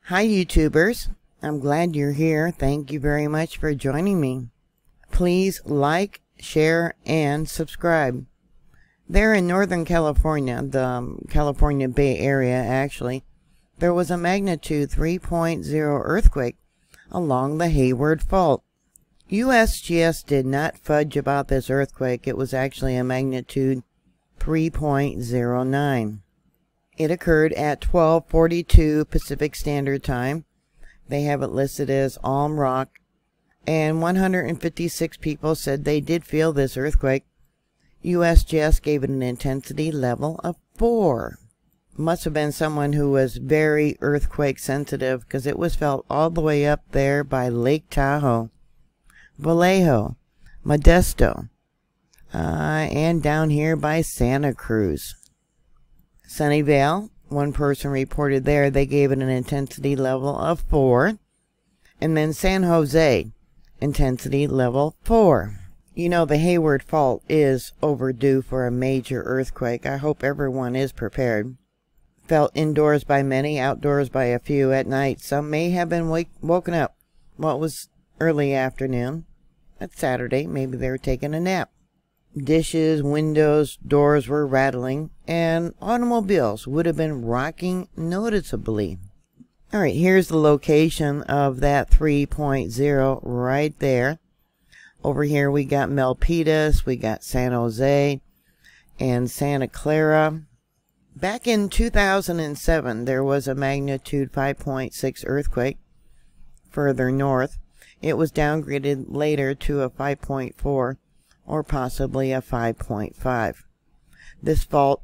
Hi YouTubers, I'm glad you're here. Thank you very much for joining me. Please like, share, and subscribe. There in Northern California, the California Bay Area actually, there was a magnitude 3.0 earthquake along the Hayward Fault. USGS did not fudge about this earthquake. It was actually a magnitude 3.09. It occurred at 12:42 Pacific Standard Time. They have it listed as Alm Rock, and 156 people said they did feel this earthquake. USGS gave it an intensity level of 4. Must have been someone who was very earthquake sensitive, because it was felt all the way up there by Lake Tahoe, Vallejo, Modesto, and down here by Santa Cruz. Sunnyvale, one person reported there, they gave it an intensity level of 4. And then San Jose, intensity level 4. You know, the Hayward Fault is overdue for a major earthquake. I hope everyone is prepared. Felt indoors by many, outdoors by a few. At night, some may have been woken up. Well, it was early afternoon. It's Saturday. Maybe they were taking a nap. Dishes, windows, doors were rattling, and automobiles would have been rocking noticeably. Alright, here's the location of that 3.0 right there. Over here we got Milpitas, we got San Jose, and Santa Clara. Back in 2007, there was a magnitude 5.6 earthquake further north. It was downgraded later to a 5.4. or possibly a 5.5. This fault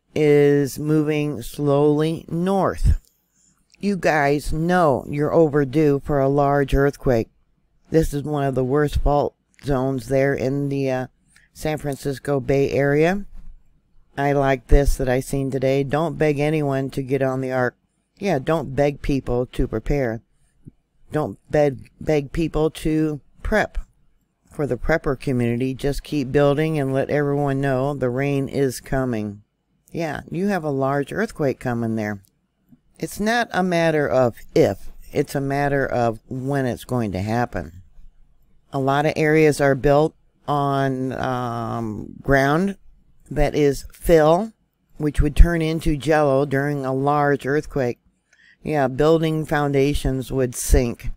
is moving slowly north. You guys know you're overdue for a large earthquake. This is one of the worst fault zones there in the San Francisco Bay Area. I like this that I seen today. Don't beg anyone to get on the ark. Yeah, don't beg people to prepare. Don't beg people to prep. For the prepper community, just keep building and let everyone know the rain is coming. Yeah, you have a large earthquake coming there. It's not a matter of if, it's a matter of when it's going to happen. A lot of areas are built on ground that is fill, which would turn into jello during a large earthquake. Yeah, building foundations would sink.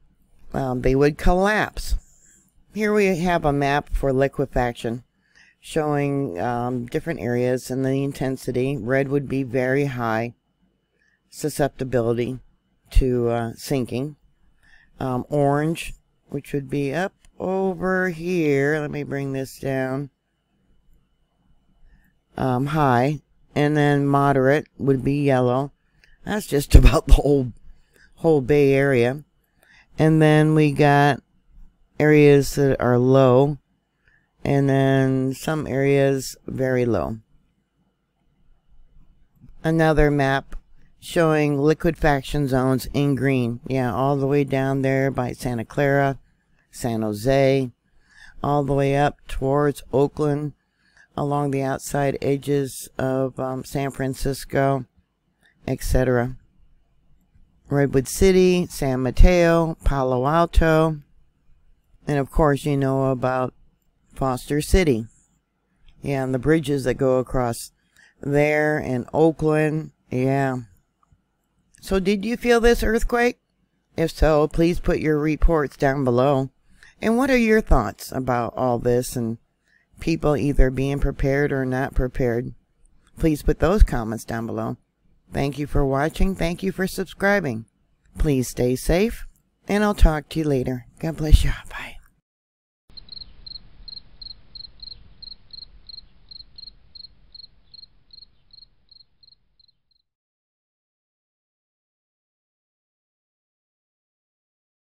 They would collapse. Here we have a map for liquefaction showing different areas and the intensity. Red would be very high susceptibility to sinking. Orange, which would be up over here. Let me bring this down. High. And then moderate would be yellow. That's just about the whole Bay Area. And then we got areas that are low, and then some areas very low. Another map showing liquefaction zones in green. Yeah, all the way down there by Santa Clara, San Jose, all the way up towards Oakland, along the outside edges of San Francisco, etc. Redwood City, San Mateo, Palo Alto. And of course, you know about Foster City. Yeah, and the bridges that go across there and Oakland. Yeah. So did you feel this earthquake? If so, please put your reports down below. And what are your thoughts about all this and people either being prepared or not prepared? Please put those comments down below. Thank you for watching. Thank you for subscribing. Please stay safe, and I'll talk to you later. God bless you.